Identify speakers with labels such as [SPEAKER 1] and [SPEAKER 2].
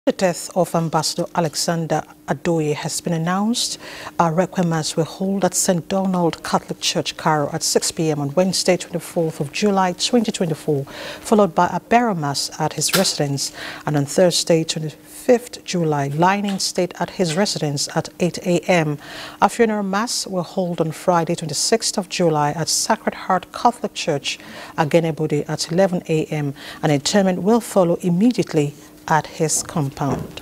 [SPEAKER 1] The death of Ambassador Alexander Adoye has been announced. A requiem mass will hold at St. Donald Catholic Church, Cairo at 6 p.m. on Wednesday, 24th of July, 2024, followed by a burial mass at his residence, and on Thursday, 25th July, lying in state at his residence at 8 a.m. A funeral mass will hold on Friday, 26th of July at Sacred Heart Catholic Church, Abuja at 11 a.m. An interment will follow immediately at his compound.